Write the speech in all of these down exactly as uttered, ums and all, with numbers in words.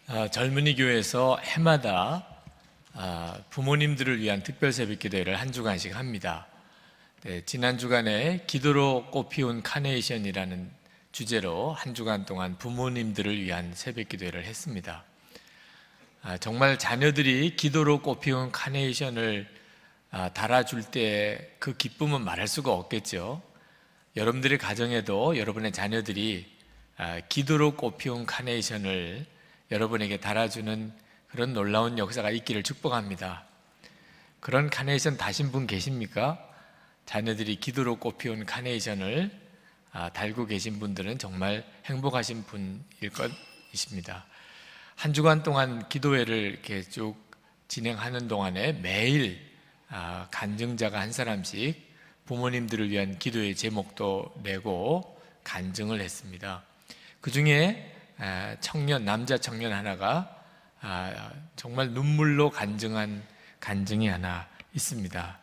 아, 젊은이 교회에서 해마다 아, 부모님들을 위한 특별 새벽 기도회를 한 주간씩 합니다. 네, 지난 주간에 기도로 꽃피운 카네이션이라는 주제로 한 주간 동안 부모님들을 위한 새벽 기도회를 했습니다. 아, 정말 자녀들이 기도로 꽃피운 카네이션을 아, 달아줄 때 그 기쁨은 말할 수가 없겠죠. 여러분들의 가정에도 여러분의 자녀들이 아, 기도로 꽃피운 카네이션을 여러분에게 달아주는 그런 놀라운 역사가 있기를 축복합니다. 그런 카네이션 다신 분 계십니까? 자녀들이 기도로 꽃피운 카네이션을 달고 계신 분들은 정말 행복하신 분일 것이십니다. 한 주간 동안 기도회를 이렇게 쭉 진행하는 동안에 매일 간증자가 한 사람씩 부모님들을 위한 기도의 제목도 내고 간증을 했습니다. 그 중에 청년, 남자 청년 하나가 정말 눈물로 간증한 간증이 하나 있습니다.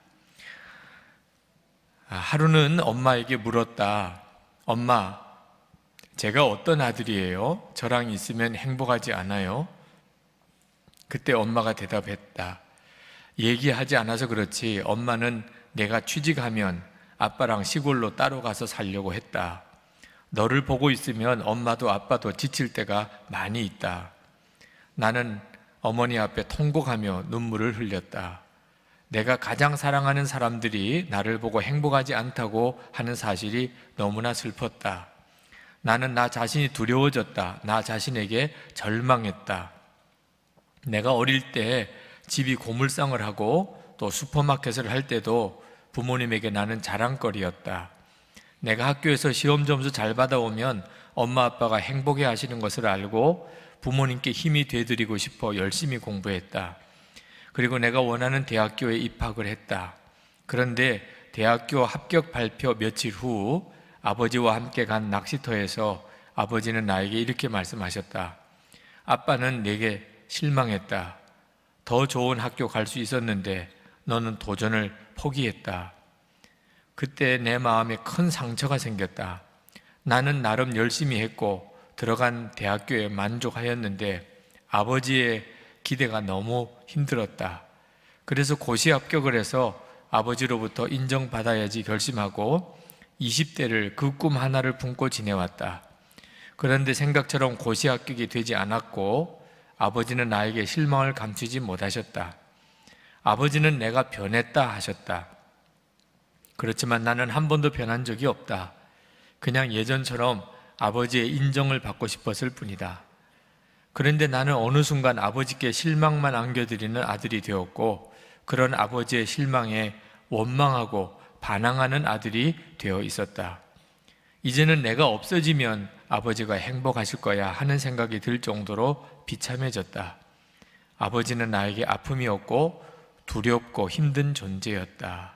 하루는 엄마에게 물었다. 엄마, 제가 어떤 아들이에요? 저랑 있으면 행복하지 않아요? 그때 엄마가 대답했다. 얘기하지 않아서 그렇지 엄마는 내가 취직하면 아빠랑 시골로 따로 가서 살려고 했다. 너를 보고 있으면 엄마도 아빠도 지칠 때가 많이 있다. 나는 어머니 앞에 통곡하며 눈물을 흘렸다. 내가 가장 사랑하는 사람들이 나를 보고 행복하지 않다고 하는 사실이 너무나 슬펐다. 나는 나 자신이 두려워졌다. 나 자신에게 절망했다. 내가 어릴 때 집이 고물상을 하고 또 슈퍼마켓을 할 때도 부모님에게 나는 자랑거리였다. 내가 학교에서 시험 점수 잘 받아오면 엄마 아빠가 행복해 하시는 것을 알고 부모님께 힘이 되드리고 싶어 열심히 공부했다. 그리고 내가 원하는 대학교에 입학을 했다. 그런데 대학교 합격 발표 며칠 후 아버지와 함께 간 낚시터에서 아버지는 나에게 이렇게 말씀하셨다. 아빠는 내게 실망했다. 더 좋은 학교 갈 수 있었는데 너는 도전을 포기했다. 그때 내 마음에 큰 상처가 생겼다. 나는 나름 열심히 했고 들어간 대학교에 만족하였는데 아버지의 기대가 너무 힘들었다. 그래서 고시 합격을 해서 아버지로부터 인정받아야지 결심하고 이십 대를 그 꿈 하나를 품고 지내왔다. 그런데 생각처럼 고시 합격이 되지 않았고 아버지는 나에게 실망을 감추지 못하셨다. 아버지는 내가 변했다 하셨다. 그렇지만 나는 한 번도 변한 적이 없다. 그냥 예전처럼 아버지의 인정을 받고 싶었을 뿐이다. 그런데 나는 어느 순간 아버지께 실망만 안겨드리는 아들이 되었고 그런 아버지의 실망에 원망하고 반항하는 아들이 되어 있었다. 이제는 내가 없어지면 아버지가 행복하실 거야 하는 생각이 들 정도로 비참해졌다. 아버지는 나에게 아픔이었고 두렵고 힘든 존재였다.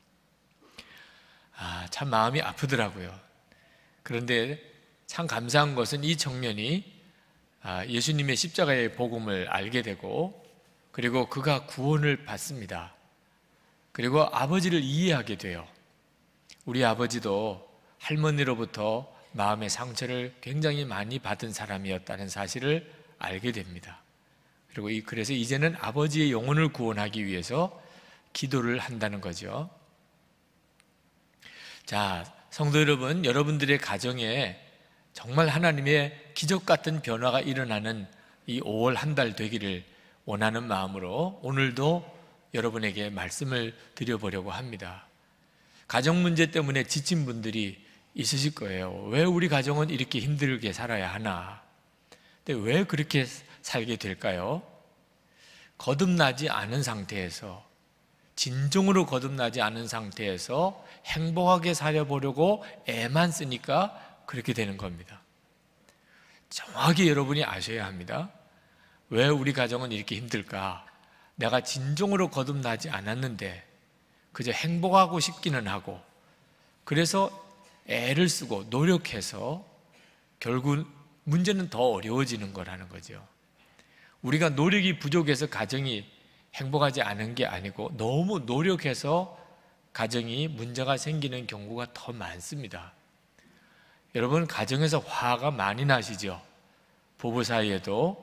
아, 참 마음이 아프더라고요. 그런데 참 감사한 것은 이 청년이 예수님의 십자가의 복음을 알게 되고 그리고 그가 구원을 받습니다. 그리고 아버지를 이해하게 돼요. 우리 아버지도 할머니로부터 마음의 상처를 굉장히 많이 받은 사람이었다는 사실을 알게 됩니다. 그리고 그래서 이제는 아버지의 영혼을 구원하기 위해서 기도를 한다는 거죠. 자, 성도 여러분, 여러분들의 가정에 정말 하나님의 기적 같은 변화가 일어나는 이 오월 한 달 되기를 원하는 마음으로 오늘도 여러분에게 말씀을 드려보려고 합니다. 가정 문제 때문에 지친 분들이 있으실 거예요. 왜 우리 가정은 이렇게 힘들게 살아야 하나? 근데 왜 그렇게 살게 될까요? 거듭나지 않은 상태에서, 진정으로 거듭나지 않은 상태에서 행복하게 살아보려고 애만 쓰니까 그렇게 되는 겁니다. 정확히 여러분이 아셔야 합니다. 왜 우리 가정은 이렇게 힘들까? 내가 진정으로 거듭나지 않았는데 그저 행복하고 싶기는 하고 그래서 애를 쓰고 노력해서 결국 문제는 더 어려워지는 거라는 거죠. 우리가 노력이 부족해서 가정이 행복하지 않은 게 아니고 너무 노력해서 가정이 문제가 생기는 경우가 더 많습니다. 여러분 가정에서 화가 많이 나시죠? 부부 사이에도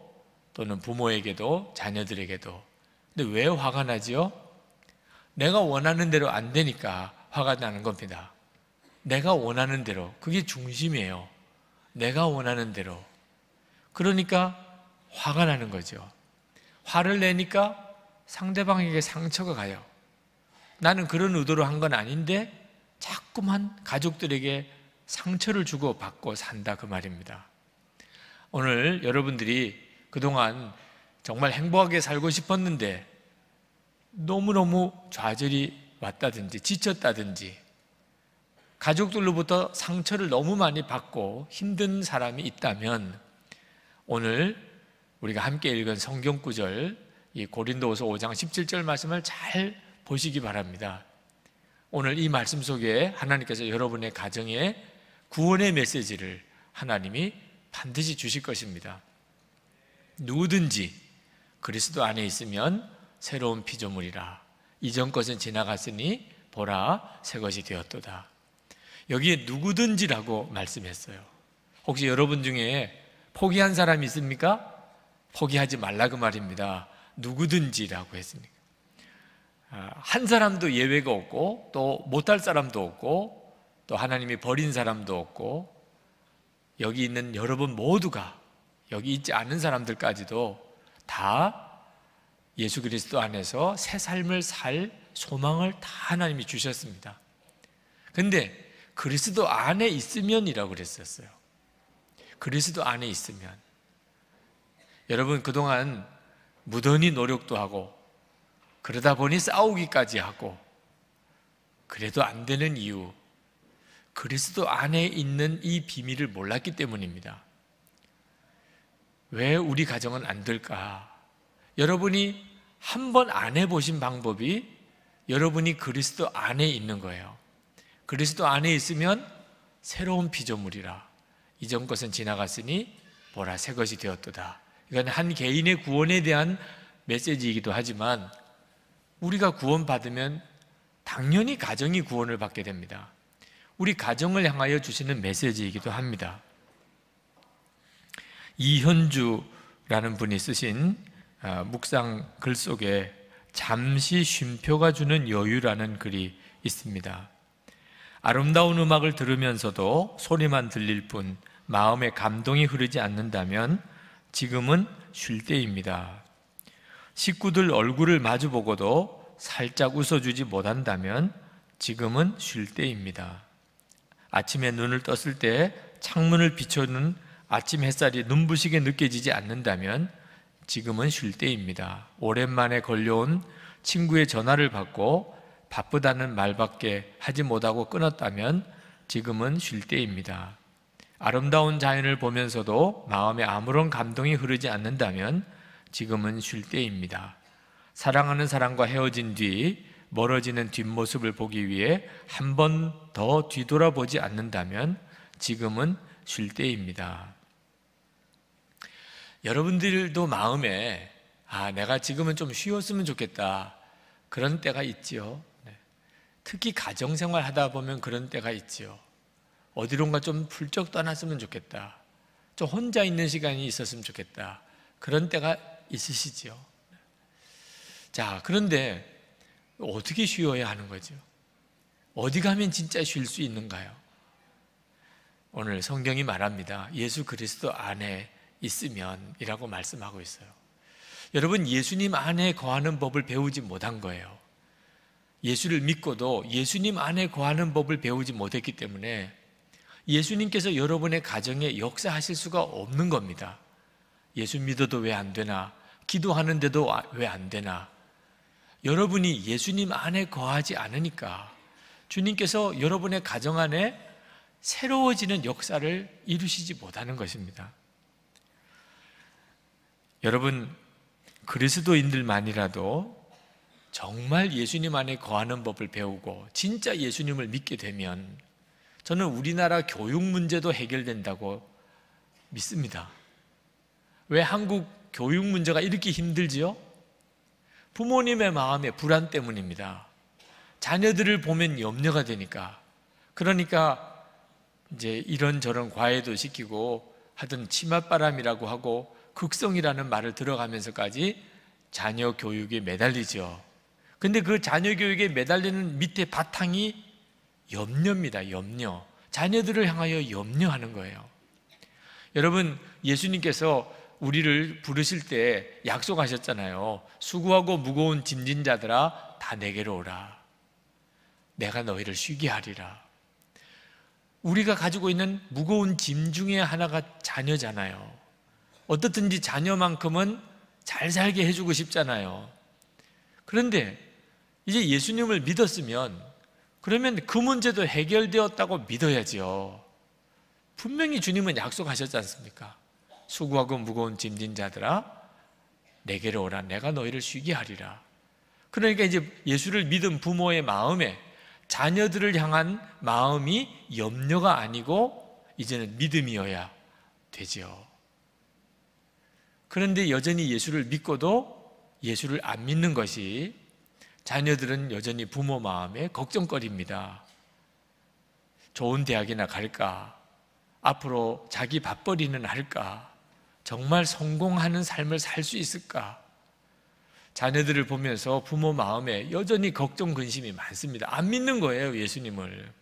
또는 부모에게도 자녀들에게도. 근데 왜 화가 나지요? 내가 원하는 대로 안 되니까 화가 나는 겁니다. 내가 원하는 대로, 그게 중심이에요. 내가 원하는 대로. 그러니까 화가 나는 거죠. 화를 내니까 상대방에게 상처가 가요. 나는 그런 의도로 한 건 아닌데 자꾸만 가족들에게 상처를 주고 받고 산다, 그 말입니다. 오늘 여러분들이 그동안 정말 행복하게 살고 싶었는데 너무너무 좌절이 왔다든지 지쳤다든지 가족들로부터 상처를 너무 많이 받고 힘든 사람이 있다면 오늘 우리가 함께 읽은 성경 구절, 이 고린도후서 오 장 십칠 절 말씀을 잘 보시기 바랍니다. 오늘 이 말씀 속에 하나님께서 여러분의 가정에 구원의 메시지를 하나님이 반드시 주실 것입니다. 누구든지 그리스도 안에 있으면 새로운 피조물이라. 이전 것은 지나갔으니 보라 새 것이 되었도다. 여기에 누구든지라고 말씀했어요. 혹시 여러분 중에 포기한 사람이 있습니까? 포기하지 말라 그 말입니다. 누구든지라고 했으니까. 한 사람도 예외가 없고 또 못할 사람도 없고 또 하나님이 버린 사람도 없고 여기 있는 여러분 모두가, 여기 있지 않은 사람들까지도 다 예수 그리스도 안에서 새 삶을 살 소망을 다 하나님이 주셨습니다. 근데 그리스도 안에 있으면이라고 그랬었어요. 그리스도 안에 있으면. 여러분 그동안 무던히 노력도 하고 그러다 보니 싸우기까지 하고 그래도 안 되는 이유, 그리스도 안에 있는 이 비밀을 몰랐기 때문입니다. 왜 우리 가정은 안 될까? 여러분이 한 번 안 해보신 방법이 여러분이 그리스도 안에 있는 거예요. 그리스도 안에 있으면 새로운 피조물이라. 이전 것은 지나갔으니 보라 새 것이 되었도다. 이건 한 개인의 구원에 대한 메시지이기도 하지만 우리가 구원받으면 당연히 가정이 구원을 받게 됩니다. 우리 가정을 향하여 주시는 메시지이기도 합니다. 이현주라는 분이 쓰신 묵상 글 속에 잠시 쉼표가 주는 여유라는 글이 있습니다. 아름다운 음악을 들으면서도 소리만 들릴 뿐 마음에 감동이 흐르지 않는다면 지금은 쉴 때입니다. 식구들 얼굴을 마주보고도 살짝 웃어주지 못한다면 지금은 쉴 때입니다. 아침에 눈을 떴을 때 창문을 비춰는 아침 햇살이 눈부시게 느껴지지 않는다면 지금은 쉴 때입니다. 오랜만에 걸려온 친구의 전화를 받고 바쁘다는 말밖에 하지 못하고 끊었다면 지금은 쉴 때입니다. 아름다운 자연을 보면서도 마음에 아무런 감동이 흐르지 않는다면 지금은 쉴 때입니다. 사랑하는 사람과 헤어진 뒤 멀어지는 뒷모습을 보기 위해 한 번 더 뒤돌아보지 않는다면 지금은 쉴 때입니다. 여러분들도 마음에 아 내가 지금은 좀 쉬었으면 좋겠다 그런 때가 있지요. 특히 가정생활 하다 보면 그런 때가 있지요. 어디론가 좀 훌쩍 떠났으면 좋겠다, 좀 혼자 있는 시간이 있었으면 좋겠다, 그런 때가 있으시지요. 자, 그런데 어떻게 쉬어야 하는 거죠? 어디 가면 진짜 쉴 수 있는가요? 오늘 성경이 말합니다. 예수 그리스도 안에 있으면 이라고 말씀하고 있어요. 여러분, 예수님 안에 거하는 법을 배우지 못한 거예요. 예수를 믿고도 예수님 안에 거하는 법을 배우지 못했기 때문에 예수님께서 여러분의 가정에 역사하실 수가 없는 겁니다. 예수 믿어도 왜 안 되나? 기도하는데도 왜 안 되나? 여러분이 예수님 안에 거하지 않으니까 주님께서 여러분의 가정 안에 새로워지는 역사를 이루시지 못하는 것입니다. 여러분, 그리스도인들만이라도 정말 예수님 안에 거하는 법을 배우고 진짜 예수님을 믿게 되면 저는 우리나라 교육 문제도 해결된다고 믿습니다. 왜 한국 교육 문제가 이렇게 힘들지요? 부모님의 마음의 불안 때문입니다. 자녀들을 보면 염려가 되니까. 그러니까 이제 이런저런 과외도 시키고 하던 치맛바람이라고 하고 극성이라는 말을 들어가면서까지 자녀 교육에 매달리죠. 근데 그 자녀 교육에 매달리는 밑에 바탕이 염려입니다. 염려. 자녀들을 향하여 염려하는 거예요. 여러분, 예수님께서 우리를 부르실 때 약속하셨잖아요. 수고하고 무거운 짐진 자들아 다 내게로 오라. 내가 너희를 쉬게 하리라. 우리가 가지고 있는 무거운 짐 중에 하나가 자녀잖아요. 어떻든지 자녀만큼은 잘 살게 해주고 싶잖아요. 그런데 이제 예수님을 믿었으면 그러면 그 문제도 해결되었다고 믿어야지요. 분명히 주님은 약속하셨지 않습니까? 수고하고 무거운 짐진 자들아 내게로 오라. 내가 너희를 쉬게 하리라. 그러니까 이제 예수를 믿은 부모의 마음에 자녀들을 향한 마음이 염려가 아니고 이제는 믿음이어야 되죠. 그런데 여전히 예수를 믿고도 예수를 안 믿는 것이 자녀들은 여전히 부모 마음에 걱정거리입니다. 좋은 대학이나 갈까? 앞으로 자기 밥벌이는 할까? 정말 성공하는 삶을 살 수 있을까? 자녀들을 보면서 부모 마음에 여전히 걱정, 근심이 많습니다. 안 믿는 거예요, 예수님을.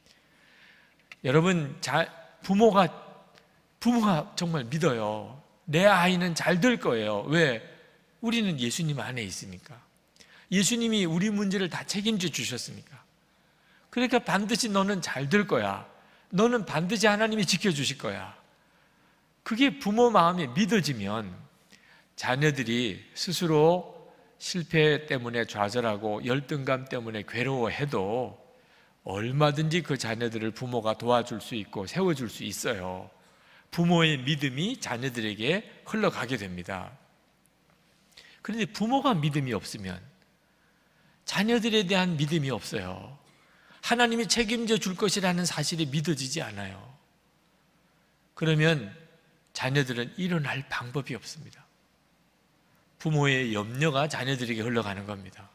여러분, 자, 부모가, 부모가 정말 믿어요. 내 아이는 잘 될 거예요. 왜? 우리는 예수님 안에 있으니까. 예수님이 우리 문제를 다 책임져 주셨으니까. 그러니까 반드시 너는 잘 될 거야. 너는 반드시 하나님이 지켜주실 거야. 그게 부모 마음에 믿어지면 자녀들이 스스로 실패 때문에 좌절하고 열등감 때문에 괴로워해도 얼마든지 그 자녀들을 부모가 도와줄 수 있고 세워줄 수 있어요. 부모의 믿음이 자녀들에게 흘러가게 됩니다. 그런데 부모가 믿음이 없으면 자녀들에 대한 믿음이 없어요. 하나님이 책임져 줄 것이라는 사실이 믿어지지 않아요. 그러면 자녀들은 일어날 방법이 없습니다. 부모의 염려가 자녀들에게 흘러가는 겁니다.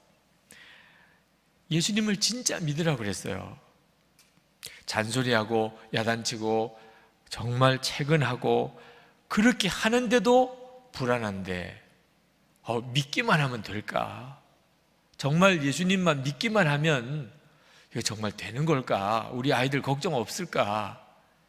예수님을 진짜 믿으라고 그랬어요. 잔소리하고 야단치고 정말 채근하고 그렇게 하는데도 불안한데 어, 믿기만 하면 될까? 정말 예수님만 믿기만 하면 이거 정말 되는 걸까? 우리 아이들 걱정 없을까?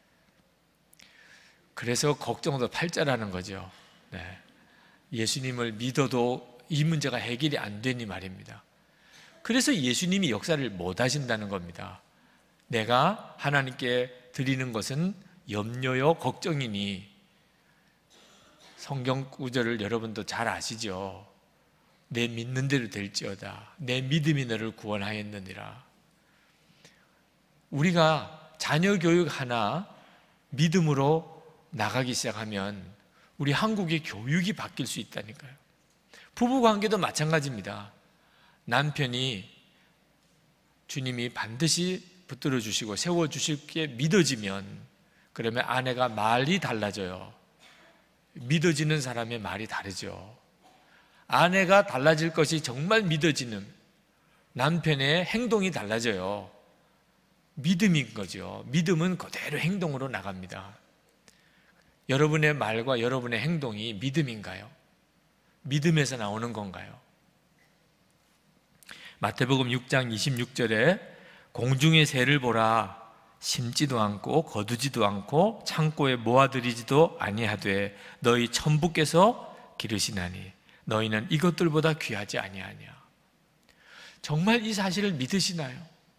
그래서 걱정도 팔자라는 거죠. 네. 예수님을 믿어도 이 문제가 해결이 안 되니 말입니다. 그래서 예수님이 역사를 못 하신다는 겁니다. 내가 하나님께 드리는 것은 염려요 걱정이니, 성경 구절을 여러분도 잘 아시죠? 내 믿는 대로 될지어다. 내 믿음이 너를 구원하였느니라. 우리가 자녀 교육 하나 믿음으로 나가기 시작하면 우리 한국의 교육이 바뀔 수 있다니까요. 부부관계도 마찬가지입니다. 남편이 주님이 반드시 붙들어 주시고 세워 주실 게 믿어지면 그러면 아내가 말이 달라져요. 믿어지는 사람의 말이 다르죠. 아내가 달라질 것이 정말 믿어지는 남편의 행동이 달라져요. 믿음인 거죠. 믿음은 그대로 행동으로 나갑니다. 여러분의 말과 여러분의 행동이 믿음인가요? 믿음에서 나오는 건가요? 마태복음 육 장 이십육 절에 공중의 새를 보라, 심지도 않고 거두지도 않고 창고에 모아들이지도 아니하되 너희 천부께서 기르시나니 너희는 이것들보다 귀하지 아니하냐. 정말 이 사실을 믿으시나요?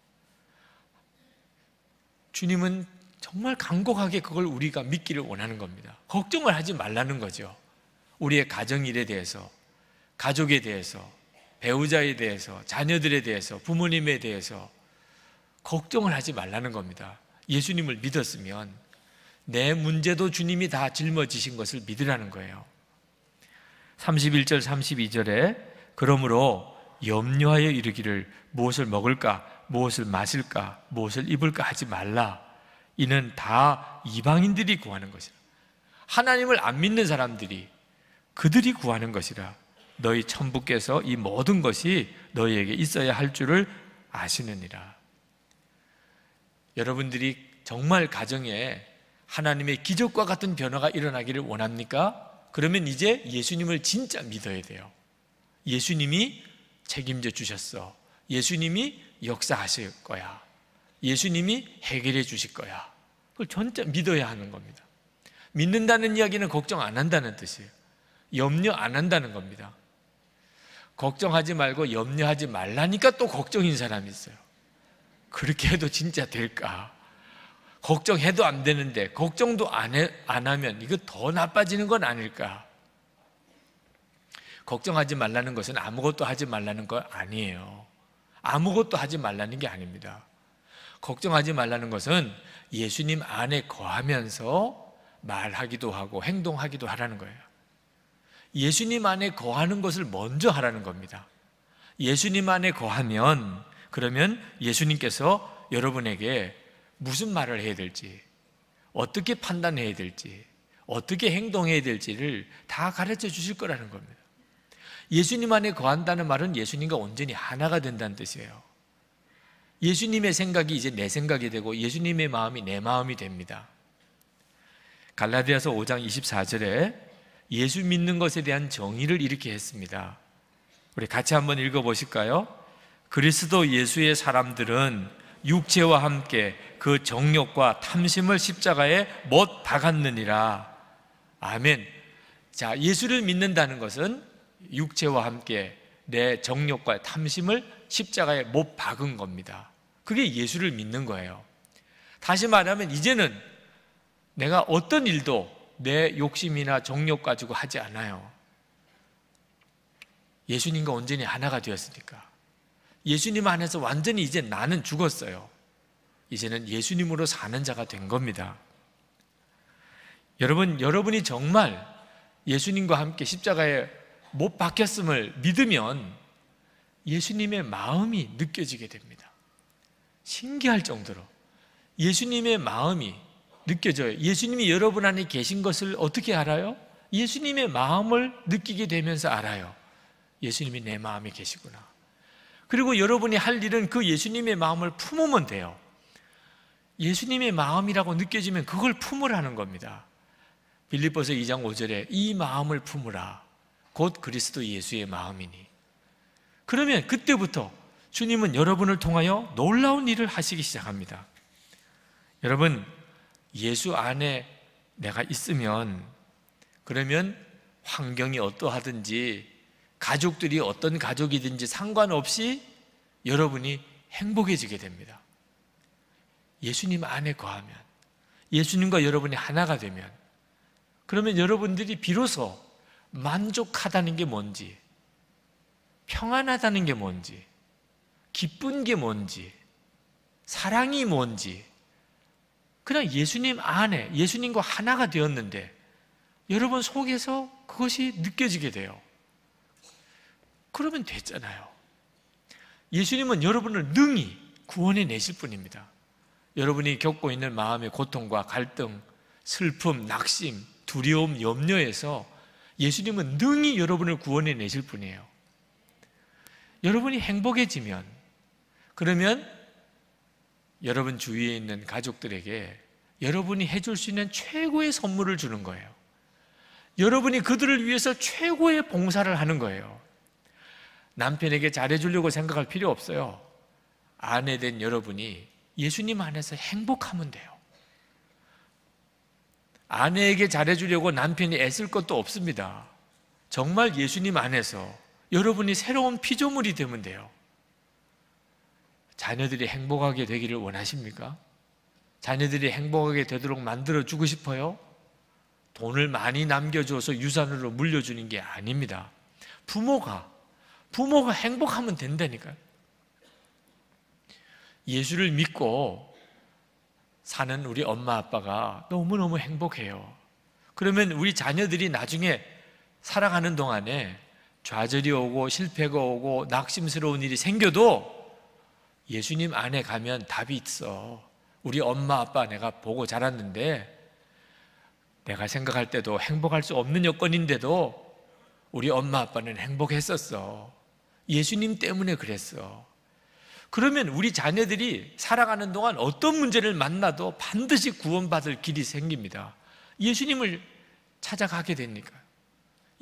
주님은 정말 간곡하게 그걸 우리가 믿기를 원하는 겁니다. 걱정을 하지 말라는 거죠. 우리의 가정일에 대해서, 가족에 대해서, 배우자에 대해서, 자녀들에 대해서, 부모님에 대해서 걱정을 하지 말라는 겁니다. 예수님을 믿었으면 내 문제도 주님이 다 짊어지신 것을 믿으라는 거예요. 삼십일 절 삼십이 절에 그러므로 염려하여 이르기를 무엇을 먹을까, 무엇을 마실까, 무엇을 입을까 하지 말라. 이는 다 이방인들이 구하는 것이라. 하나님을 안 믿는 사람들이, 그들이 구하는 것이라. 너희 천부께서 이 모든 것이 너희에게 있어야 할 줄을 아시느니라. 여러분들이 정말 가정에 하나님의 기적과 같은 변화가 일어나기를 원합니까? 그러면 이제 예수님을 진짜 믿어야 돼요. 예수님이 책임져 주셨어. 예수님이 역사하실 거야. 예수님이 해결해 주실 거야. 그걸 진짜 믿어야 하는 겁니다. 믿는다는 이야기는 걱정 안 한다는 뜻이에요. 염려 안 한다는 겁니다. 걱정하지 말고 염려하지 말라니까 또 걱정인 사람이 있어요. 그렇게 해도 진짜 될까? 걱정해도 안 되는데 걱정도 안, 해, 안 하면 이거 더 나빠지는 건 아닐까? 걱정하지 말라는 것은 아무것도 하지 말라는 거 아니에요. 아무것도 하지 말라는 게 아닙니다. 걱정하지 말라는 것은 예수님 안에 거하면서 말하기도 하고 행동하기도 하라는 거예요. 예수님 안에 거하는 것을 먼저 하라는 겁니다. 예수님 안에 거하면 그러면 예수님께서 여러분에게 무슨 말을 해야 될지, 어떻게 판단해야 될지, 어떻게 행동해야 될지를 다 가르쳐 주실 거라는 겁니다. 예수님 안에 거한다는 말은 예수님과 온전히 하나가 된다는 뜻이에요. 예수님의 생각이 이제 내 생각이 되고 예수님의 마음이 내 마음이 됩니다. 갈라디아서 오 장 이십사 절에 예수 믿는 것에 대한 정의를 이렇게 했습니다. 우리 같이 한번 읽어보실까요? 그리스도 예수의 사람들은 육체와 함께 그 정욕과 탐심을 십자가에 못 박았느니라. 아멘. 자, 예수를 믿는다는 것은 육체와 함께 내 정욕과 탐심을 십자가에 못 박은 겁니다. 그게 예수를 믿는 거예요. 다시 말하면 이제는 내가 어떤 일도 내 욕심이나 정욕 가지고 하지 않아요. 예수님과 온전히 하나가 되었으니까. 예수님 안에서 완전히 이제 나는 죽었어요. 이제는 예수님으로 사는 자가 된 겁니다. 여러분, 여러분이 정말 예수님과 함께 십자가에 못 박혔음을 믿으면 예수님의 마음이 느껴지게 됩니다. 신기할 정도로 예수님의 마음이 느껴져요. 예수님이 여러분 안에 계신 것을 어떻게 알아요? 예수님의 마음을 느끼게 되면서 알아요. 예수님이 내 마음에 계시구나. 그리고 여러분이 할 일은 그 예수님의 마음을 품으면 돼요. 예수님의 마음이라고 느껴지면 그걸 품으라는 겁니다. 빌립보서 이 장 오 절에 이 마음을 품으라. 곧 그리스도 예수의 마음이니. 그러면 그때부터 주님은 여러분을 통하여 놀라운 일을 하시기 시작합니다. 여러분, 예수 안에 내가 있으면 그러면 환경이 어떠하든지 가족들이 어떤 가족이든지 상관없이 여러분이 행복해지게 됩니다. 예수님 안에 거하면, 예수님과 여러분이 하나가 되면, 그러면 여러분들이 비로소 만족하다는 게 뭔지, 평안하다는 게 뭔지, 기쁜 게 뭔지, 사랑이 뭔지, 그냥 예수님 안에, 예수님과 하나가 되었는데 여러분 속에서 그것이 느껴지게 돼요. 그러면 됐잖아요. 예수님은 여러분을 능히 구원해 내실 분입니다. 여러분이 겪고 있는 마음의 고통과 갈등, 슬픔, 낙심, 두려움, 염려에서 예수님은 능히 여러분을 구원해 내실 분이에요. 여러분이 행복해지면, 그러면 여러분 주위에 있는 가족들에게 여러분이 해줄 수 있는 최고의 선물을 주는 거예요. 여러분이 그들을 위해서 최고의 봉사를 하는 거예요. 남편에게 잘해주려고 생각할 필요 없어요. 아내 된 여러분이 예수님 안에서 행복하면 돼요. 아내에게 잘해주려고 남편이 애쓸 것도 없습니다. 정말 예수님 안에서 여러분이 새로운 피조물이 되면 돼요. 자녀들이 행복하게 되기를 원하십니까? 자녀들이 행복하게 되도록 만들어주고 싶어요? 돈을 많이 남겨줘서 유산으로 물려주는 게 아닙니다. 부모가, 부모가 행복하면 된다니까요. 예수를 믿고 사는 우리 엄마 아빠가 너무너무 행복해요. 그러면 우리 자녀들이 나중에 살아가는 동안에 좌절이 오고 실패가 오고 낙심스러운 일이 생겨도 예수님 안에 가면 답이 있어. 우리 엄마 아빠 내가 보고 자랐는데 내가 생각할 때도 행복할 수 없는 여건인데도 우리 엄마 아빠는 행복했었어. 예수님 때문에 그랬어. 그러면 우리 자녀들이 살아가는 동안 어떤 문제를 만나도 반드시 구원받을 길이 생깁니다. 예수님을 찾아가게 되니까.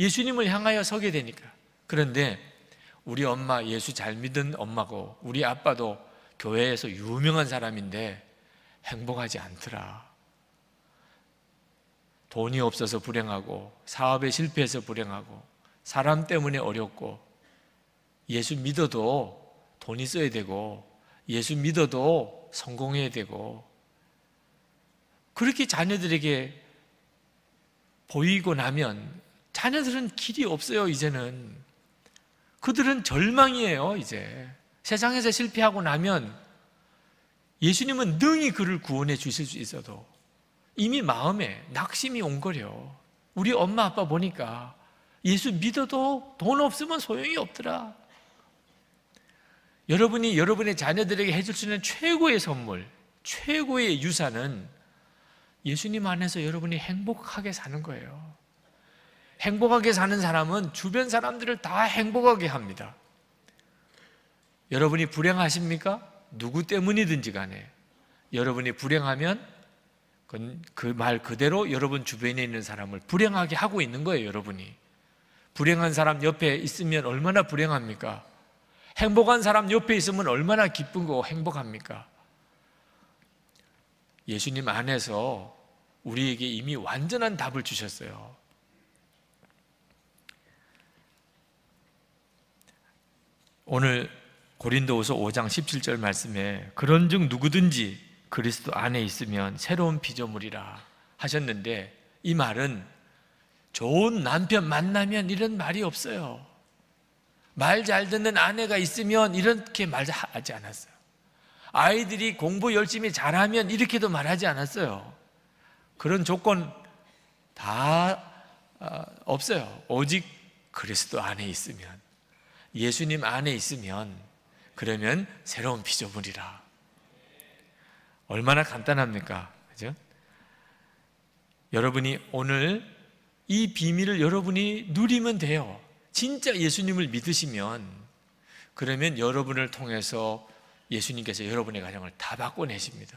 예수님을 향하여 서게 되니까. 그런데 우리 엄마 예수 잘 믿은 엄마고 우리 아빠도 교회에서 유명한 사람인데 행복하지 않더라. 돈이 없어서 불행하고 사업에 실패해서 불행하고 사람 때문에 어렵고 예수 믿어도 돈이 써야 되고 예수 믿어도 성공해야 되고 그렇게 자녀들에게 보이고 나면 자녀들은 길이 없어요. 이제는 그들은 절망이에요. 이제 세상에서 실패하고 나면 예수님은 능히 그를 구원해 주실 수 있어도 이미 마음에 낙심이 온 거려. 우리 엄마 아빠 보니까 예수 믿어도 돈 없으면 소용이 없더라. 여러분이 여러분의 자녀들에게 해줄 수 있는 최고의 선물, 최고의 유산은 예수님 안에서 여러분이 행복하게 사는 거예요. 행복하게 사는 사람은 주변 사람들을 다 행복하게 합니다. 여러분이 불행하십니까? 누구 때문이든지 간에 여러분이 불행하면 그 말 그대로 여러분 주변에 있는 사람을 불행하게 하고 있는 거예요. 여러분이 불행한 사람 옆에 있으면 얼마나 불행합니까? 행복한 사람 옆에 있으면 얼마나 기쁘고 행복합니까? 예수님 안에서 우리에게 이미 완전한 답을 주셨어요. 오늘 고린도후서 오 장 십칠 절 말씀에 그런즉 누구든지 그리스도 안에 있으면 새로운 피조물이라 하셨는데 이 말은 좋은 남편 만나면 이런 말이 없어요. 말 잘 듣는 아내가 있으면 이렇게 말하지 않았어요. 아이들이 공부 열심히 잘하면 이렇게도 말하지 않았어요. 그런 조건 다 없어요. 오직 그리스도 안에 있으면, 예수님 안에 있으면 그러면 새로운 피조물이라. 얼마나 간단합니까? 그죠? 여러분이 오늘 이 비밀을 여러분이 누리면 돼요. 진짜 예수님을 믿으시면 그러면 여러분을 통해서 예수님께서 여러분의 가정을 다 바꿔내십니다.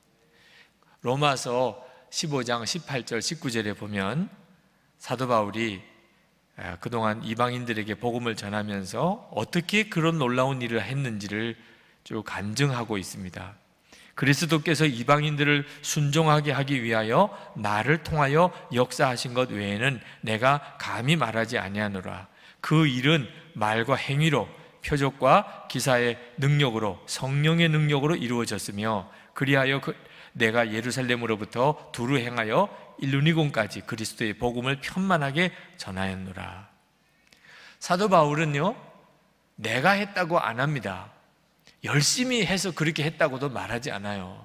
로마서 십오 장 십팔 절 십구 절에 보면 사도 바울이 그동안 이방인들에게 복음을 전하면서 어떻게 그런 놀라운 일을 했는지를 쭉 간증하고 있습니다. 그리스도께서 이방인들을 순종하게 하기 위하여 나를 통하여 역사하신 것 외에는 내가 감히 말하지 아니하노라. 그 일은 말과 행위로 표적과 기사의 능력으로 성령의 능력으로 이루어졌으며 그리하여 그 내가 예루살렘으로부터 두루 행하여 일루니곤까지 그리스도의 복음을 편만하게 전하였노라. 사도 바울은요, 내가 했다고 안 합니다. 열심히 해서 그렇게 했다고도 말하지 않아요.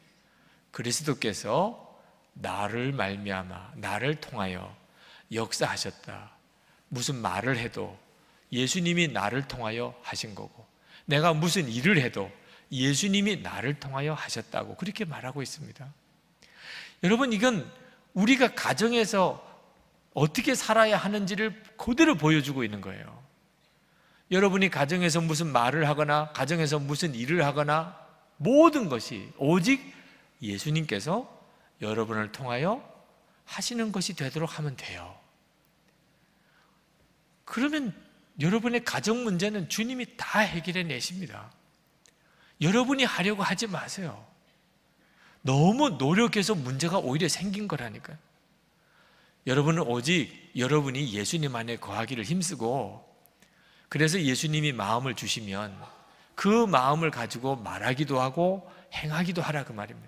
그리스도께서 나를 말미암아 나를 통하여 역사하셨다. 무슨 말을 해도 예수님이 나를 통하여 하신 거고, 내가 무슨 일을 해도 예수님이 나를 통하여 하셨다고 그렇게 말하고 있습니다. 여러분, 이건 우리가 가정에서 어떻게 살아야 하는지를 그대로 보여주고 있는 거예요. 여러분이 가정에서 무슨 말을 하거나 가정에서 무슨 일을 하거나 모든 것이 오직 예수님께서 여러분을 통하여 하시는 것이 되도록 하면 돼요. 그러면 여러분의 가정 문제는 주님이 다 해결해 내십니다. 여러분이 하려고 하지 마세요. 너무 노력해서 문제가 오히려 생긴 거라니까요. 여러분은 오직 여러분이 예수님 안에 거하기를 힘쓰고, 그래서 예수님이 마음을 주시면 그 마음을 가지고 말하기도 하고 행하기도 하라, 그 말입니다.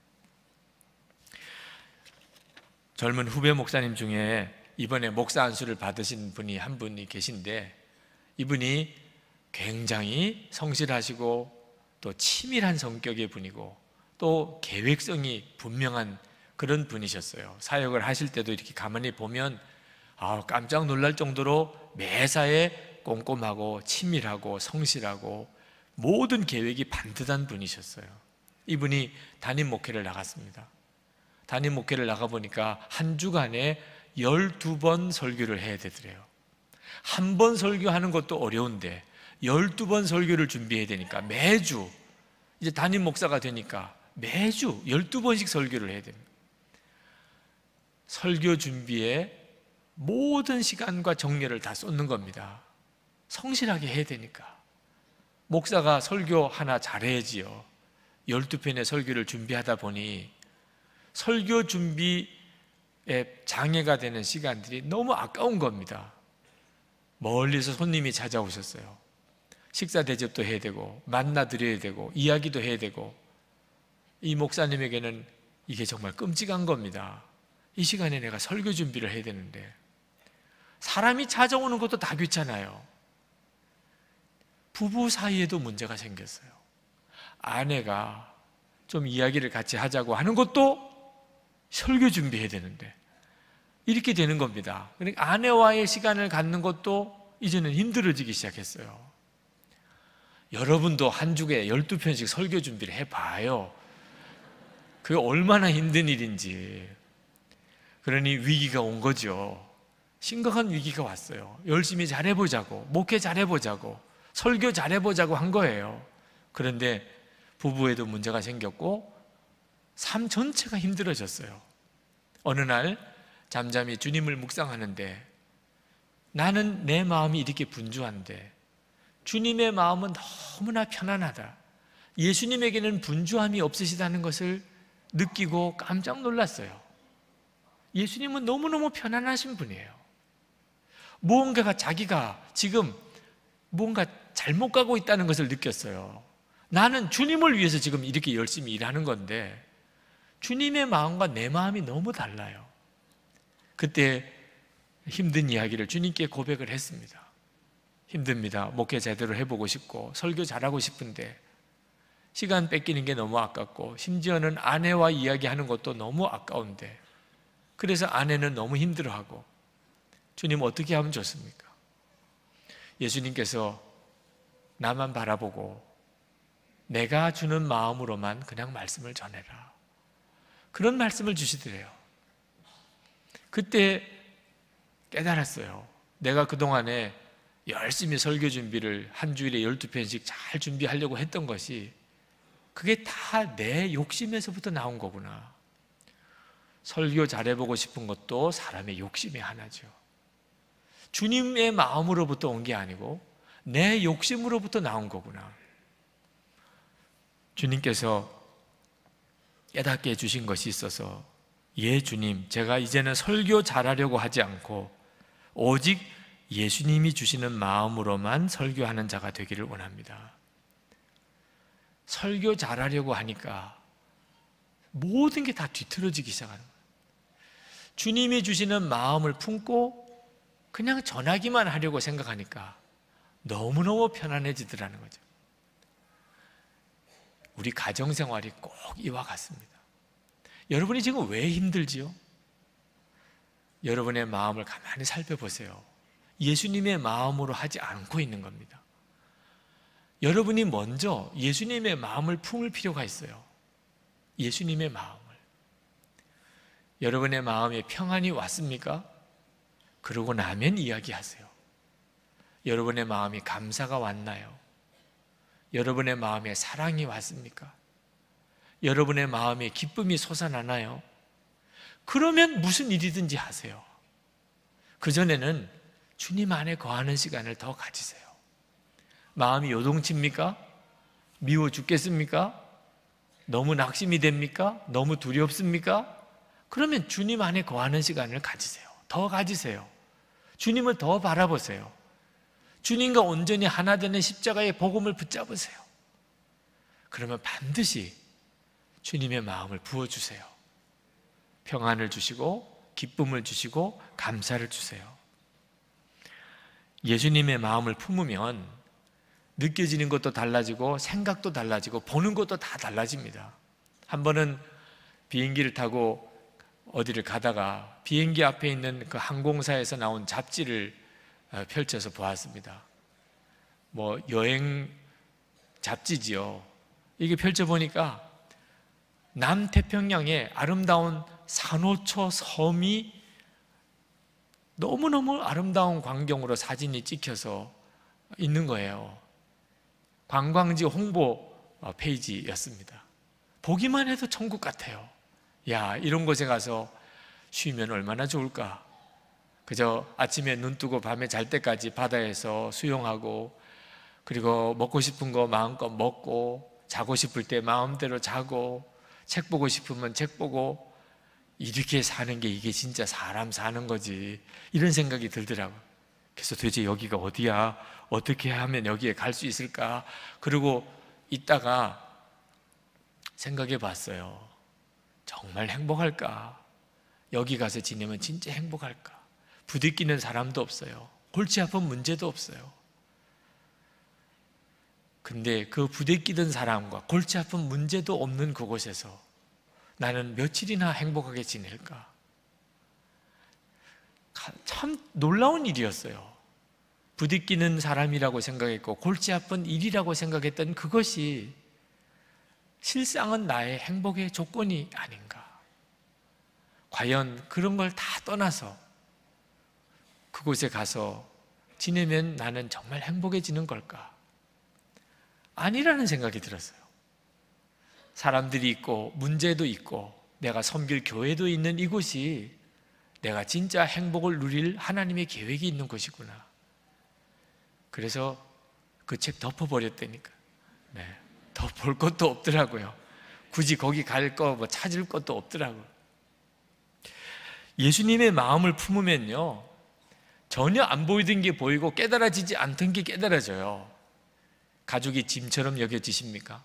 젊은 후배 목사님 중에 이번에 목사 안수를 받으신 분이 한 분이 계신데, 이분이 굉장히 성실하시고 또 치밀한 성격의 분이고 또 계획성이 분명한 그런 분이셨어요. 사역을 하실 때도 이렇게 가만히 보면 아, 깜짝 놀랄 정도로 매사에 꼼꼼하고 치밀하고 성실하고 모든 계획이 반듯한 분이셨어요. 이분이 담임 목회를 나갔습니다. 담임 목회를 나가보니까 한 주간에 열두 번 설교를 해야 되더래요. 한 번 설교하는 것도 어려운데 열두 번 설교를 준비해야 되니까 매주, 이제 담임 목사가 되니까 매주 열두 번씩 설교를 해야 됩니다. 설교 준비에 모든 시간과 정열을 다 쏟는 겁니다. 성실하게 해야 되니까. 목사가 설교 하나 잘해야지요. 열두 편의 설교를 준비하다 보니 설교 준비에 장애가 되는 시간들이 너무 아까운 겁니다. 멀리서 손님이 찾아오셨어요. 식사 대접도 해야 되고 만나 드려야 되고 이야기도 해야 되고, 이 목사님에게는 이게 정말 끔찍한 겁니다. 이 시간에 내가 설교 준비를 해야 되는데 사람이 찾아오는 것도 다 귀찮아요. 부부 사이에도 문제가 생겼어요. 아내가 좀 이야기를 같이 하자고 하는 것도 설교 준비해야 되는데 이렇게 되는 겁니다. 그러니까 아내와의 시간을 갖는 것도 이제는 힘들어지기 시작했어요. 여러분도 한 주에 열두 편씩 설교 준비를 해봐요. 그게 얼마나 힘든 일인지. 그러니 위기가 온 거죠. 심각한 위기가 왔어요. 열심히 잘해보자고, 목회 잘해보자고, 설교 잘해보자고 한 거예요. 그런데 부부에도 문제가 생겼고 삶 전체가 힘들어졌어요. 어느 날 잠잠히 주님을 묵상하는데 나는 내 마음이 이렇게 분주한데 주님의 마음은 너무나 편안하다, 예수님에게는 분주함이 없으시다는 것을 느끼고 깜짝 놀랐어요. 예수님은 너무너무 편안하신 분이에요. 무언가가 자기가 지금 뭔가 잘못 가고 있다는 것을 느꼈어요. 나는 주님을 위해서 지금 이렇게 열심히 일하는 건데 주님의 마음과 내 마음이 너무 달라요. 그때 힘든 이야기를 주님께 고백을 했습니다. 힘듭니다. 목회 제대로 해보고 싶고 설교 잘하고 싶은데 시간 뺏기는 게 너무 아깝고 심지어는 아내와 이야기하는 것도 너무 아까운데, 그래서 아내는 너무 힘들어하고 주님 어떻게 하면 좋습니까? 예수님께서 나만 바라보고 내가 주는 마음으로만 그냥 말씀을 전해라, 그런 말씀을 주시더래요. 그때 깨달았어요. 내가 그동안에 열심히 설교 준비를 한 주일에 열두 편씩 잘 준비하려고 했던 것이 그게 다 내 욕심에서부터 나온 거구나. 설교 잘해보고 싶은 것도 사람의 욕심의 하나죠. 주님의 마음으로부터 온 게 아니고 내 욕심으로부터 나온 거구나. 주님께서 깨닫게 해주신 것이 있어서, 예 주님, 제가 이제는 설교 잘하려고 하지 않고 오직 예수님이 주시는 마음으로만 설교하는 자가 되기를 원합니다. 설교 잘하려고 하니까 모든 게 다 뒤틀어지기 시작하는 거예요. 주님이 주시는 마음을 품고 그냥 전하기만 하려고 생각하니까 너무너무 편안해지더라는 거죠. 우리 가정생활이 꼭 이와 같습니다. 여러분이 지금 왜 힘들지요? 여러분의 마음을 가만히 살펴보세요. 예수님의 마음으로 하지 않고 있는 겁니다. 여러분이 먼저 예수님의 마음을 품을 필요가 있어요. 예수님의 마음을. 여러분의 마음에 평안이 왔습니까? 그러고 나면 이야기하세요. 여러분의 마음이 감사가 왔나요? 여러분의 마음에 사랑이 왔습니까? 여러분의 마음에 기쁨이 솟아나나요? 그러면 무슨 일이든지 하세요. 그전에는 주님 안에 거하는 시간을 더 가지세요. 마음이 요동칩니까? 미워 죽겠습니까? 너무 낙심이 됩니까? 너무 두렵습니까? 그러면 주님 안에 거하는 시간을 가지세요. 더 가지세요. 주님을 더 바라보세요. 주님과 온전히 하나 되는 십자가의 복음을 붙잡으세요. 그러면 반드시 주님의 마음을 부어주세요. 평안을 주시고 기쁨을 주시고 감사를 주세요. 예수님의 마음을 품으면 느껴지는 것도 달라지고 생각도 달라지고 보는 것도 다 달라집니다. 한 번은 비행기를 타고 어디를 가다가 비행기 앞에 있는 그 항공사에서 나온 잡지를 펼쳐서 보았습니다. 뭐 여행 잡지지요. 이게 펼쳐보니까 남태평양의 아름다운 산호초 섬이 너무너무 아름다운 광경으로 사진이 찍혀서 있는 거예요. 관광지 홍보 페이지였습니다. 보기만 해도 천국 같아요. 야, 이런 곳에 가서 쉬면 얼마나 좋을까. 그저 아침에 눈 뜨고 밤에 잘 때까지 바다에서 수영하고, 그리고 먹고 싶은 거 마음껏 먹고, 자고 싶을 때 마음대로 자고, 책 보고 싶으면 책 보고, 이렇게 사는 게 이게 진짜 사람 사는 거지, 이런 생각이 들더라고요. 그래서 도대체 여기가 어디야? 어떻게 하면 여기에 갈 수 있을까? 그리고 있다가 생각해 봤어요. 정말 행복할까? 여기 가서 지내면 진짜 행복할까? 부딪히는 사람도 없어요. 골치 아픈 문제도 없어요. 근데 그 부대끼던 사람과 골치 아픈 문제도 없는 그곳에서 나는 며칠이나 행복하게 지낼까? 참 놀라운 일이었어요. 부대끼는 사람이라고 생각했고 골치 아픈 일이라고 생각했던 그것이 실상은 나의 행복의 조건이 아닌가? 과연 그런 걸 다 떠나서 그곳에 가서 지내면 나는 정말 행복해지는 걸까? 아니라는 생각이 들었어요. 사람들이 있고 문제도 있고 내가 섬길 교회도 있는 이곳이 내가 진짜 행복을 누릴 하나님의 계획이 있는 곳이구나. 그래서 그 책 덮어버렸다니까. 네, 덮을 것도 없더라고요. 굳이 거기 갈 거 뭐 찾을 것도 없더라고요. 예수님의 마음을 품으면요, 전혀 안 보이던 게 보이고 깨달아지지 않던 게 깨달아져요. 가족이 짐처럼 여겨지십니까?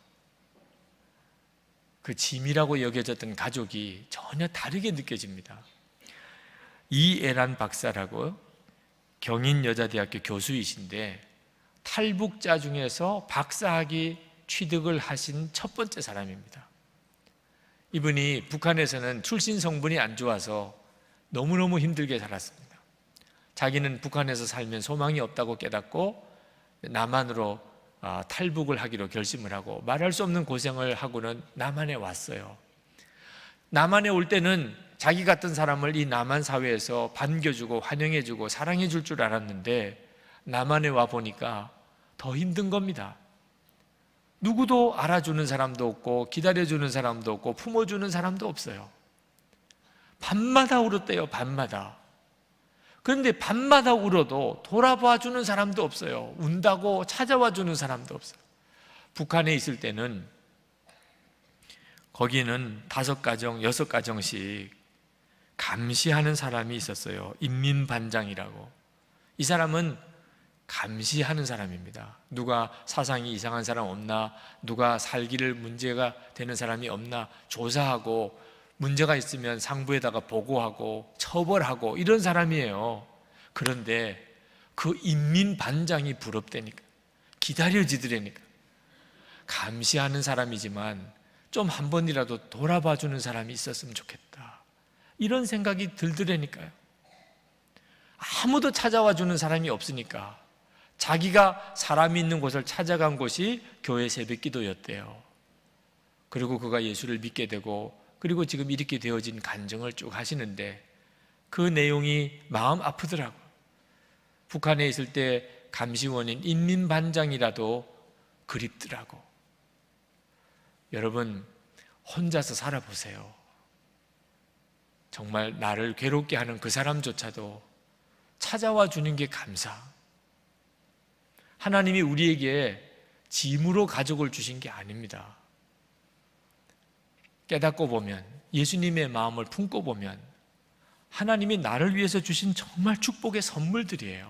그 짐이라고 여겨졌던 가족이 전혀 다르게 느껴집니다. 이애란 박사라고 경인여자대학교 교수이신데 탈북자 중에서 박사학위 취득을 하신 첫 번째 사람입니다. 이분이 북한에서는 출신 성분이 안 좋아서 너무너무 힘들게 살았습니다. 자기는 북한에서 살면 소망이 없다고 깨닫고 남한으로 탈북을 하기로 결심을 하고 말할 수 없는 고생을 하고는 남한에 왔어요. 남한에 올 때는 자기 같은 사람을 이 남한 사회에서 반겨주고 환영해주고 사랑해줄 줄 알았는데 남한에 와 보니까 더 힘든 겁니다. 누구도 알아주는 사람도 없고 기다려주는 사람도 없고 품어주는 사람도 없어요. 밤마다 울었대요. 밤마다. 그런데 밤마다 울어도 돌아봐주는 사람도 없어요. 운다고 찾아와주는 사람도 없어요. 북한에 있을 때는 거기는 다섯 가정, 여섯 가정씩 감시하는 사람이 있었어요. 인민반장이라고. 이 사람은 감시하는 사람입니다. 누가 사상이 이상한 사람 없나, 누가 살기를 문제가 되는 사람이 없나 조사하고 문제가 있으면 상부에다가 보고하고 처벌하고 이런 사람이에요. 그런데 그 인민반장이 부럽다니까. 기다려지더라니까. 감시하는 사람이지만 좀 한 번이라도 돌아봐주는 사람이 있었으면 좋겠다, 이런 생각이 들더라니까요. 아무도 찾아와주는 사람이 없으니까 자기가 사람이 있는 곳을 찾아간 곳이 교회 새벽기도였대요. 그리고 그가 예수를 믿게 되고 그리고 지금 이렇게 되어진 간증을 쭉 하시는데 그 내용이 마음 아프더라고요. 북한에 있을 때 감시원인 인민반장이라도 그립더라고. 여러분, 혼자서 살아보세요. 정말 나를 괴롭게 하는 그 사람조차도 찾아와 주는 게 감사. 하나님이 우리에게 짐으로 가족을 주신 게 아닙니다. 깨닫고 보면, 예수님의 마음을 품고 보면 하나님이 나를 위해서 주신 정말 축복의 선물들이에요.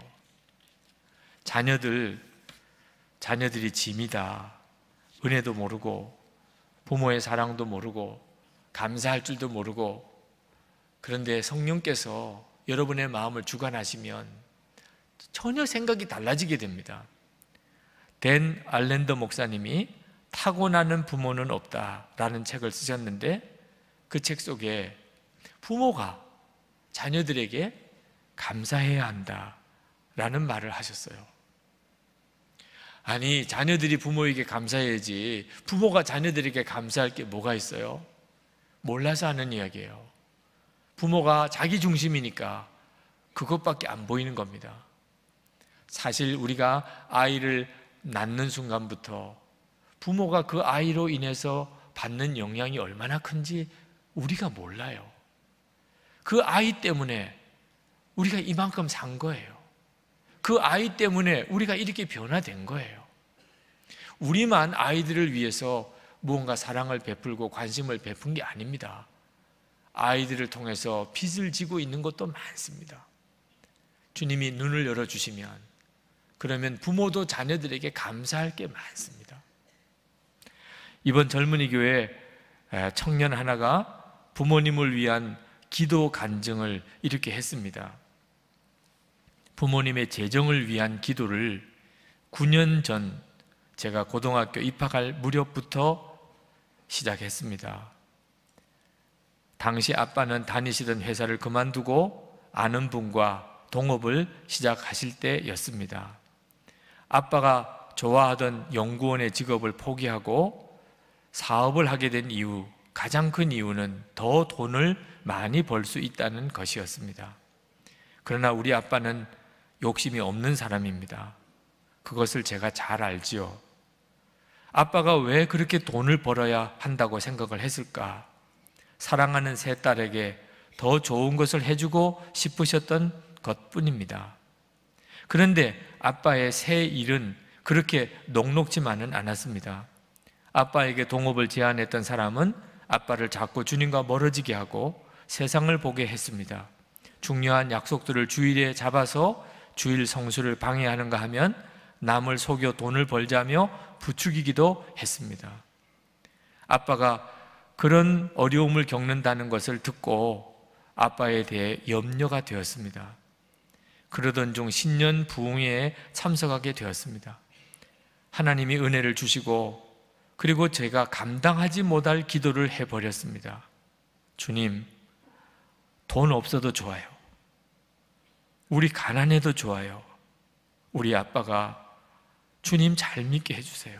자녀들, 자녀들이 짐이다. 은혜도 모르고 부모의 사랑도 모르고 감사할 줄도 모르고, 그런데 성령께서 여러분의 마음을 주관하시면 전혀 생각이 달라지게 됩니다. 댄 알렌더 목사님이 타고나는 부모는 없다라는 책을 쓰셨는데 그 책 속에 부모가 자녀들에게 감사해야 한다라는 말을 하셨어요. 아니, 자녀들이 부모에게 감사해야지 부모가 자녀들에게 감사할 게 뭐가 있어요? 몰라서 하는 이야기예요. 부모가 자기 중심이니까 그것밖에 안 보이는 겁니다. 사실 우리가 아이를 낳는 순간부터 부모가 그 아이로 인해서 받는 영향이 얼마나 큰지 우리가 몰라요. 그 아이 때문에 우리가 이만큼 산 거예요. 그 아이 때문에 우리가 이렇게 변화된 거예요. 우리만 아이들을 위해서 무언가 사랑을 베풀고 관심을 베푼 게 아닙니다. 아이들을 통해서 빚을 지고 있는 것도 많습니다. 주님이 눈을 열어주시면, 그러면 부모도 자녀들에게 감사할 게 많습니다. 이번 젊은이 교회 청년 하나가 부모님을 위한 기도 간증을 이렇게 했습니다. 부모님의 재정을 위한 기도를 구 년 전 제가 고등학교 입학할 무렵부터 시작했습니다. 당시 아빠는 다니시던 회사를 그만두고 아는 분과 동업을 시작하실 때였습니다. 아빠가 좋아하던 연구원의 직업을 포기하고 사업을 하게 된 이유, 가장 큰 이유는 더 돈을 많이 벌 수 있다는 것이었습니다. 그러나 우리 아빠는 욕심이 없는 사람입니다. 그것을 제가 잘 알지요. 아빠가 왜 그렇게 돈을 벌어야 한다고 생각을 했을까? 사랑하는 세 딸에게 더 좋은 것을 해주고 싶으셨던 것뿐입니다. 그런데 아빠의 새 일은 그렇게 녹록지만은 않았습니다. 아빠에게 동업을 제안했던 사람은 아빠를 자꾸 주님과 멀어지게 하고 세상을 보게 했습니다. 중요한 약속들을 주일에 잡아서 주일 성수를 방해하는가 하면 남을 속여 돈을 벌자며 부추기기도 했습니다. 아빠가 그런 어려움을 겪는다는 것을 듣고 아빠에 대해 염려가 되었습니다. 그러던 중 신년 부흥회에 참석하게 되었습니다. 하나님이 은혜를 주시고 그리고 제가 감당하지 못할 기도를 해버렸습니다. 주님, 돈 없어도 좋아요. 우리 가난해도 좋아요. 우리 아빠가 주님 잘 믿게 해주세요.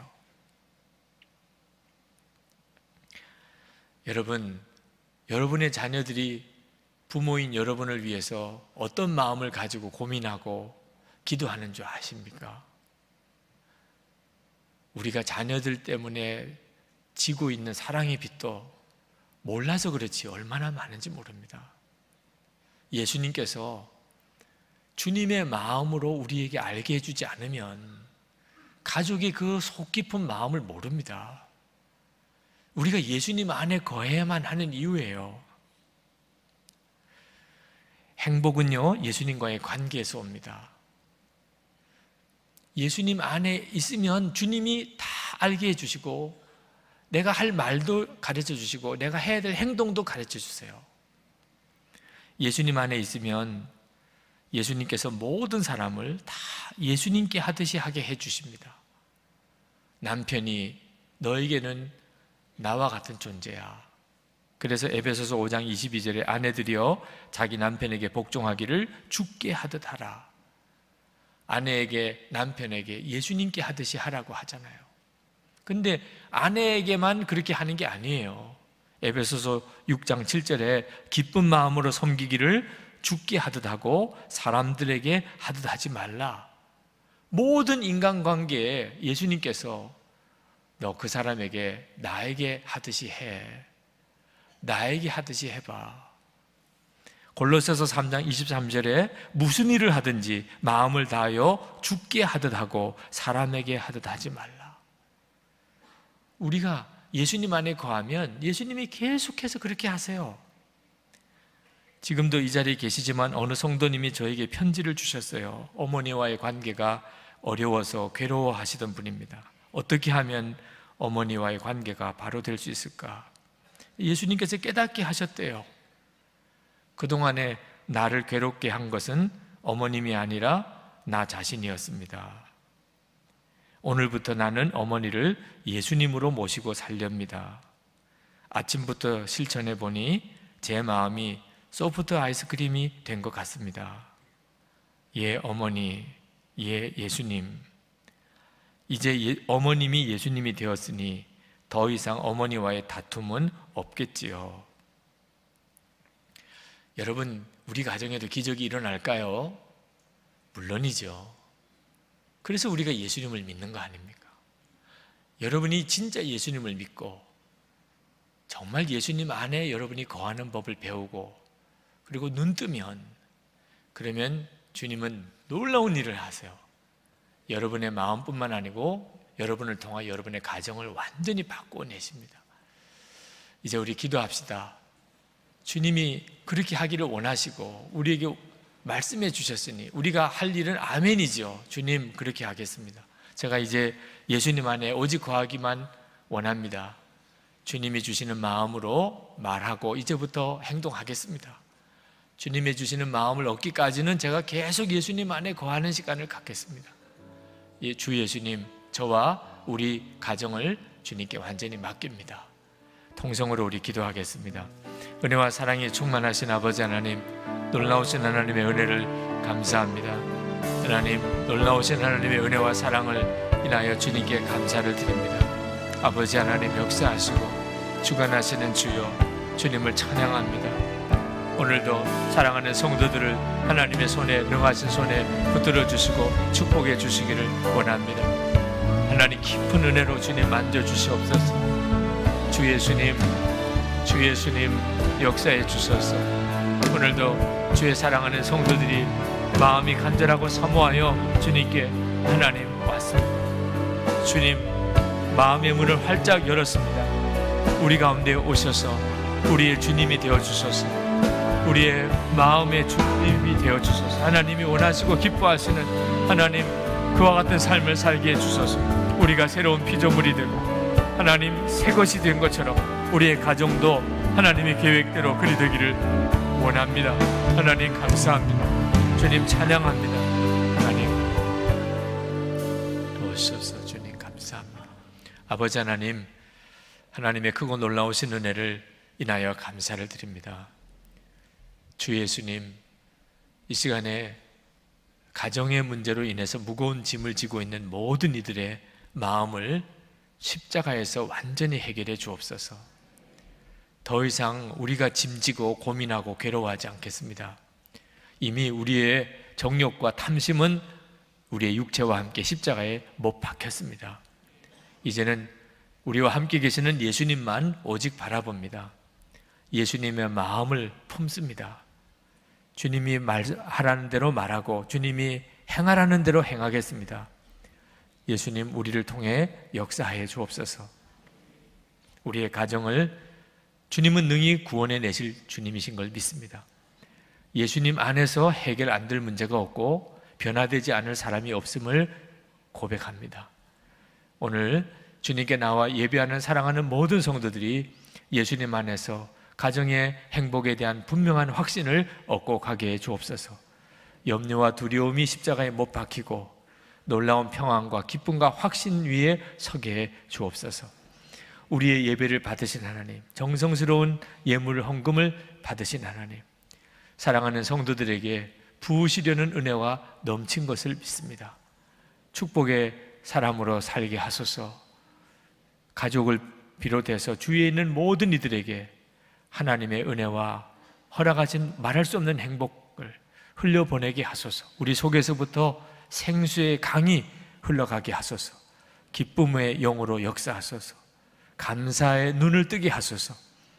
여러분, 여러분의 자녀들이 부모인 여러분을 위해서 어떤 마음을 가지고 고민하고 기도하는 줄 아십니까? 우리가 자녀들 때문에 지고 있는 사랑의 빚도 몰라서 그렇지 얼마나 많은지 모릅니다. 예수님께서 주님의 마음으로 우리에게 알게 해주지 않으면 가족이 그 속 깊은 마음을 모릅니다. 우리가 예수님 안에 거해야만 하는 이유예요. 행복은요, 예수님과의 관계에서 옵니다. 예수님 안에 있으면 주님이 다 알게 해주시고 내가 할 말도 가르쳐 주시고 내가 해야 될 행동도 가르쳐 주세요. 예수님 안에 있으면 예수님께서 모든 사람을 다 예수님께 하듯이 하게 해주십니다. 남편이 너에게는 나와 같은 존재야. 그래서 에베소서 오 장 이십이 절에 아내들이여 자기 남편에게 복종하기를 주께 하듯 하라. 아내에게 남편에게 예수님께 하듯이 하라고 하잖아요. 근데 아내에게만 그렇게 하는 게 아니에요. 에베소서 육 장 칠 절에 기쁜 마음으로 섬기기를 주께 하듯 하고 사람들에게 하듯 하지 말라. 모든 인간관계에 예수님께서 너 그 사람에게 나에게 하듯이 해. 나에게 하듯이 해봐. 골로새서 삼 장 이십삼 절에 무슨 일을 하든지 마음을 다하여 주께 하듯 하고 사람에게 하듯 하지 말라. 우리가 예수님 안에 거하면 예수님이 계속해서 그렇게 하세요. 지금도 이 자리에 계시지만 어느 성도님이 저에게 편지를 주셨어요. 어머니와의 관계가 어려워서 괴로워하시던 분입니다. 어떻게 하면 어머니와의 관계가 바로 될 수 있을까? 예수님께서 깨닫게 하셨대요. 그동안에 나를 괴롭게 한 것은 어머님이 아니라 나 자신이었습니다. 오늘부터 나는 어머니를 예수님으로 모시고 살렵니다. 아침부터 실천해 보니 제 마음이 소프트 아이스크림이 된 것 같습니다. 예, 어머니, 예, 예수님. 이제 예, 어머님이 예수님이 되었으니 더 이상 어머니와의 다툼은 없겠지요. 여러분, 우리 가정에도 기적이 일어날까요? 물론이죠. 그래서 우리가 예수님을 믿는 거 아닙니까? 여러분이 진짜 예수님을 믿고 정말 예수님 안에 여러분이 거하는 법을 배우고 그리고 눈 뜨면 그러면 주님은 놀라운 일을 하세요. 여러분의 마음뿐만 아니고 여러분을 통하여 여러분의 가정을 완전히 바꿔내십니다. 이제 우리 기도합시다. 주님이 그렇게 하기를 원하시고 우리에게 말씀해 주셨으니 우리가 할 일은 아멘이죠. 주님 그렇게 하겠습니다. 제가 이제 예수님 안에 오직 거하기만 원합니다. 주님이 주시는 마음으로 말하고 이제부터 행동하겠습니다. 주님이 주시는 마음을 얻기까지는 제가 계속 예수님 안에 거하는 시간을 갖겠습니다. 예, 주 예수님, 저와 우리 가정을 주님께 완전히 맡깁니다. 통성으로 우리 기도하겠습니다. 은혜와 사랑이 충만하신 아버지 하나님, 놀라우신 하나님의 은혜를 감사합니다. 하나님, 놀라우신 하나님의 은혜와 사랑을 인하여 주님께 감사를 드립니다. 아버지 하나님 역사하시고 주관하시는 주여, 주님을 찬양합니다. 오늘도 사랑하는 성도들을 하나님의 손에, 능하신 손에 붙들어 주시고 축복해 주시기를 원합니다. 하나님 깊은 은혜로 주님 만져주시옵소서. 주 예수님, 주 예수님 역사해 주소서. 오늘도 주의 사랑하는 성도들이 마음이 간절하고 사모하여 주님께 하나님 왔습니다. 주님, 마음의 문을 활짝 열었습니다. 우리 가운데 오셔서 우리의 주님이 되어주소서. 우리의 마음의 주님이 되어주소서. 하나님이 원하시고 기뻐하시는 하나님, 그와 같은 삶을 살게 해주소서. 우리가 새로운 피조물이 되고 하나님 새 것이 된 것처럼 우리의 가정도 하나님의 계획대로 그리 되기를 원합니다. 하나님 감사합니다. 주님 찬양합니다. 하나님 도우소서. 주님 감사합니다. 아버지 하나님, 하나님의 크고 놀라우신 은혜를 인하여 감사를 드립니다. 주 예수님, 이 시간에 가정의 문제로 인해서 무거운 짐을 지고 있는 모든 이들의 마음을 십자가에서 완전히 해결해 주옵소서. 더 이상 우리가 짐지고 고민하고 괴로워하지 않겠습니다. 이미 우리의 정욕과 탐심은 우리의 육체와 함께 십자가에 못 박혔습니다. 이제는 우리와 함께 계시는 예수님만 오직 바라봅니다. 예수님의 마음을 품습니다. 주님이 말하라는 대로 말하고 주님이 행하라는 대로 행하겠습니다. 예수님, 우리를 통해 역사하여 주옵소서. 우리의 가정을 주님은 능히 구원해 내실 주님이신 걸 믿습니다. 예수님 안에서 해결 안 될 문제가 없고 변화되지 않을 사람이 없음을 고백합니다. 오늘 주님께 나와 예배하는 사랑하는 모든 성도들이 예수님 안에서 가정의 행복에 대한 분명한 확신을 얻고 가게 해 주옵소서. 염려와 두려움이 십자가에 못 박히고 놀라운 평안과 기쁨과 확신 위에 서게 해 주옵소서. 우리의 예배를 받으신 하나님, 정성스러운 예물 헌금을 받으신 하나님, 사랑하는 성도들에게 부으시려는 은혜와 넘친 것을 믿습니다. 축복의 사람으로 살게 하소서. 가족을 비롯해서 주위에 있는 모든 이들에게 하나님의 은혜와 허락하신 말할 수 없는 행복을 흘려보내게 하소서. 우리 속에서부터 생수의 강이 흘러가게 하소서. 기쁨의 영으로 역사하소서. 감사의 눈을 뜨게 하소서.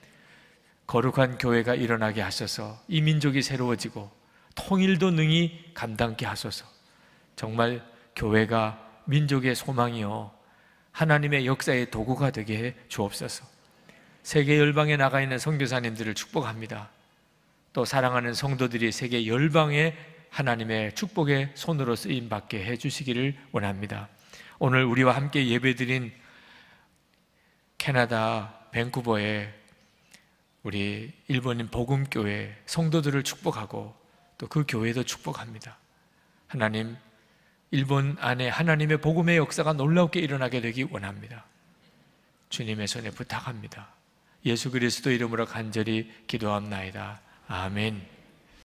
거룩한 교회가 일어나게 하소서. 이 민족이 새로워지고 통일도 능히 감당케 하소서. 정말 교회가 민족의 소망이요 하나님의 역사의 도구가 되게 해 주옵소서. 세계 열방에 나가 있는 선교사님들을 축복합니다. 또 사랑하는 성도들이 세계 열방에 하나님의 축복의 손으로 쓰임 받게 해 주시기를 원합니다. 오늘 우리와 함께 예배드린 캐나다 밴쿠버의 우리 일본인 복음교회 성도들을 축복하고 또 그 교회도 축복합니다. 하나님, 일본 안에 하나님의 복음의 역사가 놀랍게 일어나게 되기 원합니다. 주님의 손에 부탁합니다. 예수 그리스도 이름으로 간절히 기도합나이다. 아멘.